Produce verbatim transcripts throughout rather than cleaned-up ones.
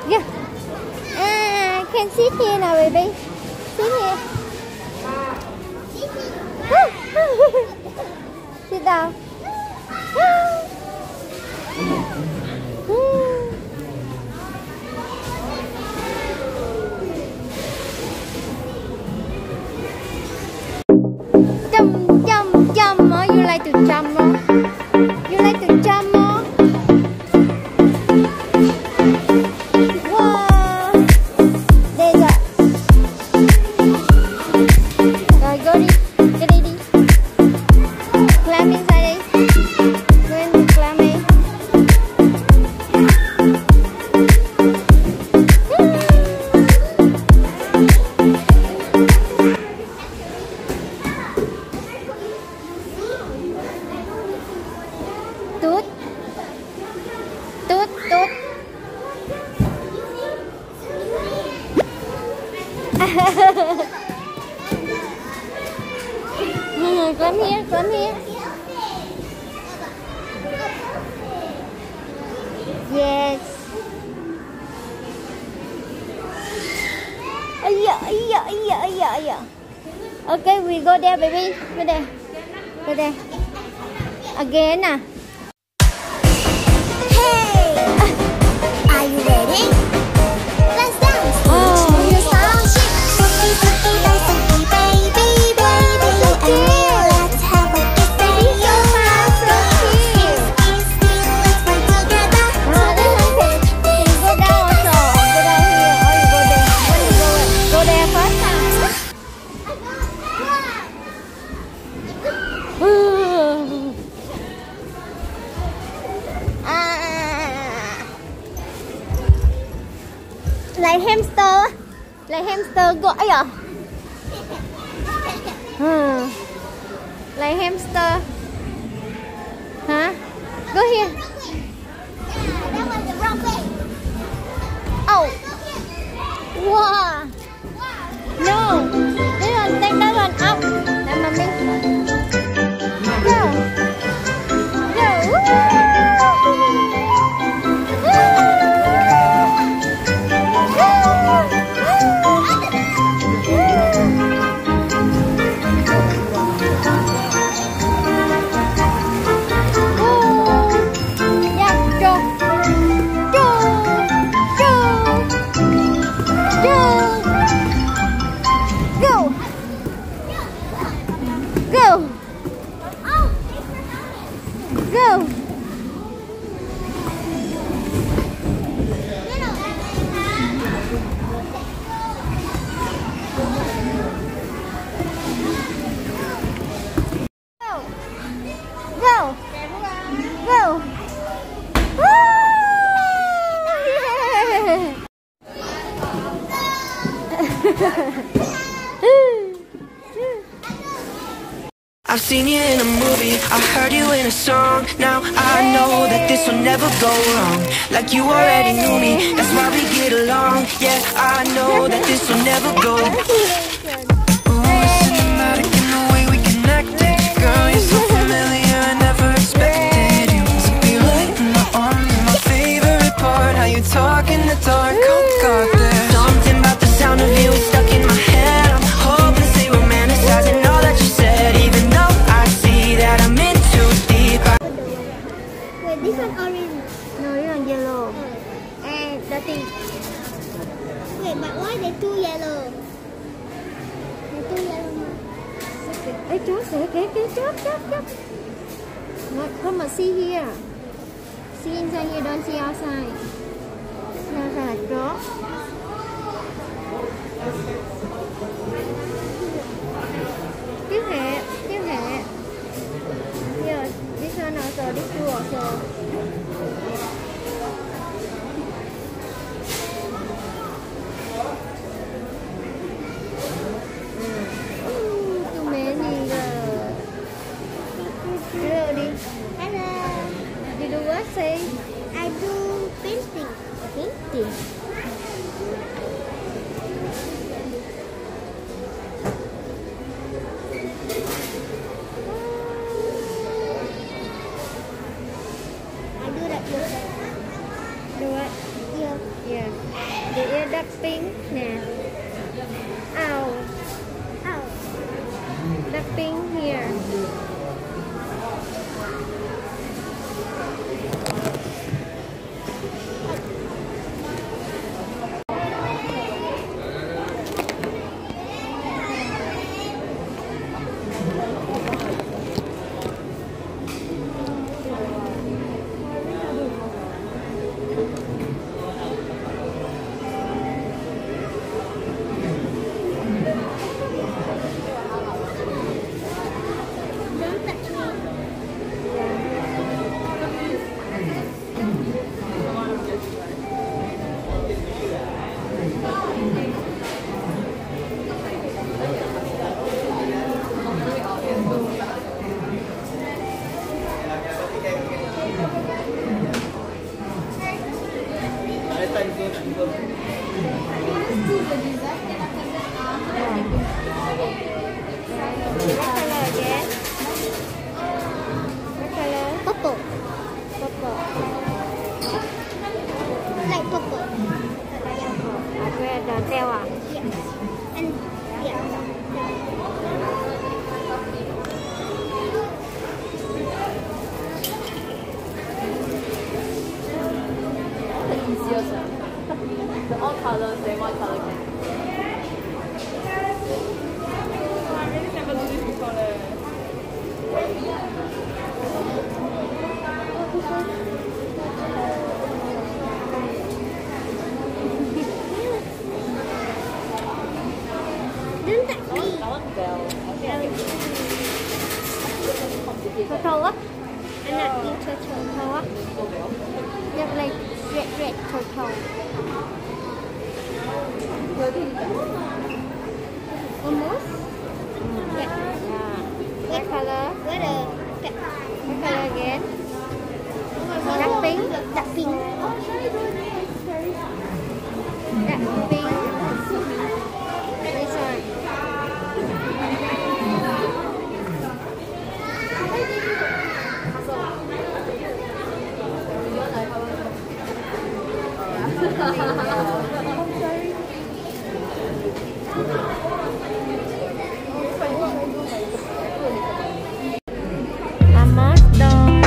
Yeah. Ah, can sit here now, baby. Sit here. Sit down. Jump, jump, jump more. You like to jump more? You like to jump more? Wow. There's a. Rồi, go đi. Go đi đi. Climb inside đi. Go in, climb đi. Tút. Tút, tút. Come here, come here. Yes. Aya, aya, aya, aya, aya. Okay, we go there, baby. Go there. Go there. Again, ah. Hey, are you ready? Let's dance. Oh. To the sound. Funky, funky, nice, funky, baby, baby, and me. Let's have a kiss, baby. You're my baby. Kiss, kiss, kiss. Let's play together. Ah, this one can you go down also. Go down here or you go there. When you go go there first. Ah. Like hamster, like hamster go. Ấy à? Hmm. Like hamster. Huh? Go here. That was the wrong way. Oh. Wow. No. This one, take that one up. Now, mommy. Go. Go. Yeah, go. Go. Go. Go. Go. Go. Go. Go. Go. Woo! I've seen you in a movie, I heard you in a song. Now I know that this will never go wrong. Like you already knew me, that's why we get along. Yeah, I know that this will never go. Ooh, it's cinematic in the way we connected. Girl, you're so familiar, I never expected you to be right in my arms. You're my favorite part, how you talk in the dark. Oh God, there's something about the sound of you, it's stuck in my head. I'm hoping to stay romanticizing all that you said, even though I see that I'm in too deep. Wait, this one orange. No, this one yellow. And dirty. Wait, but why they two yellow? They two yellow. Ê, chó kìa, kìa, kìa, chó, chó, chó. Not, come on, see here. See inside here, don't see outside. See outside là chó. Tiếp hệ, tiếp hệ. Here, this one also, this two also. Ooh, too many girl. Hello, đi. Hello. You do what? Say. I do pinch The ear dark pink nè. Ow. Ow. Dark pink here. Teo à? Yes. And yeah. The easiest one. The all colors, they one color can. Oh, I really never do this before. Turtle á. Anh đặt như turtle á. Just like red red turtle. Almost. Yeah. Yeah. What color? What a What color again? Dark pink. dark pink. Dark pink. This one. Almost done.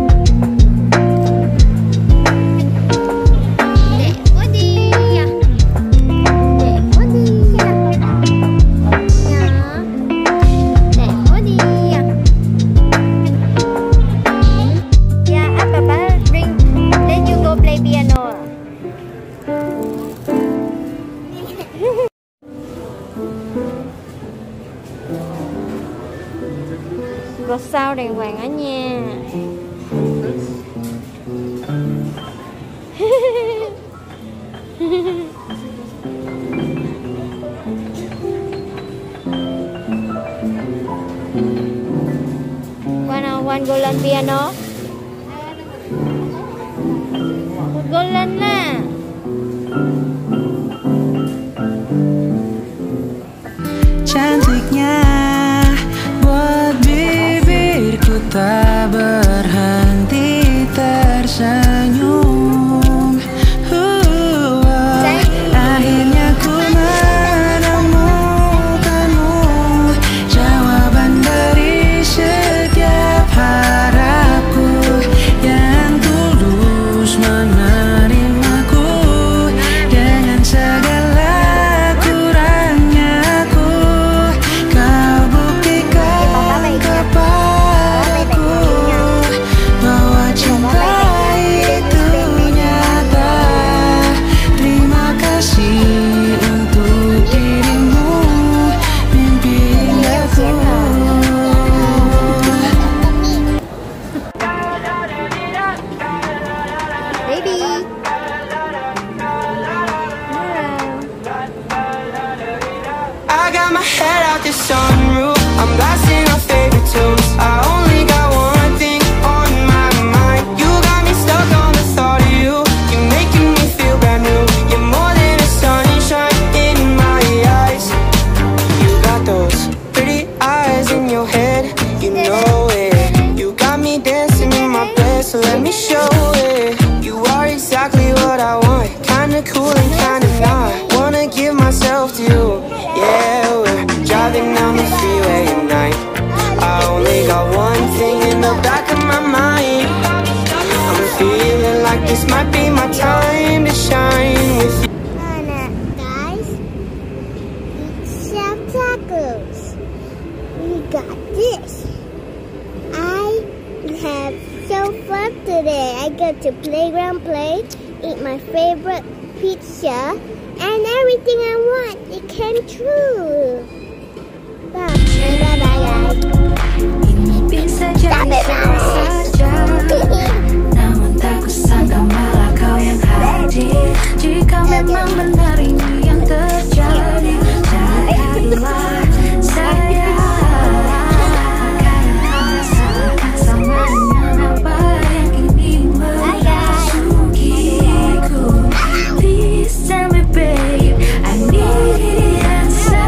Gọt sao đàng hoàng ở nha. One, one golden piano. Một golden nè. Cantiknya buat bibirku tak berhenti tersenyum. uh, Akhirnya ku menemukanmu, jawaban dari setiap harapku, yang tulus menerimaku dengan segala kurangnya. Kau buktikan kepadaku bahwa cinta itu nyata. Terima kasih untuk dirimu, mimpi indahku. Baby. I got my head out the sunroof, I'm blasting our favorite tunes. I only got one thing on my mind. You got me stuck on the thought of you. You're making me feel brand new. You're more than a sunshine in my eyes. You got those pretty eyes in your head, you know it. You got me dancing in my bed, so let me show it. You are exactly what I want, kinda kinda cool and kinda not. Wanna give myself to you. Yeah, we're driving down the freeway at night. I only got one thing in the back of my mind. I'm feeling like this might be my time to shine with you. Guys, it's Chef Tacos. We got this. I have so fun today. I go to playground play, eat my favorite pizza, and everything I want, it came true. Bye bye guys. Bisa jadi siapa saja, namun tak kusangka malah kau yang hadir. Jika memang benar ini yang terjadi, jadilah saya. Karena rasakan sama dengan apa yang kini memasukiku. Please tell me babe, I need an answer.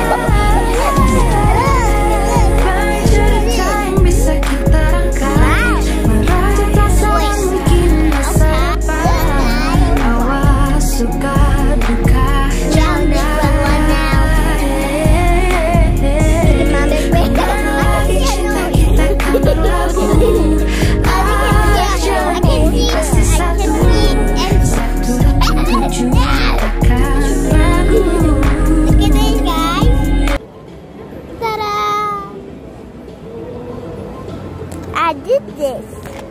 I did this.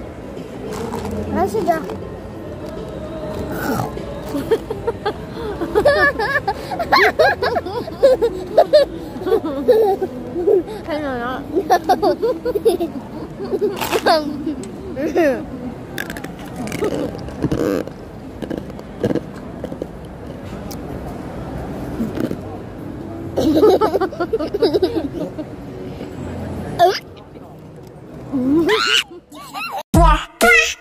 I should go. Hang on. Wah.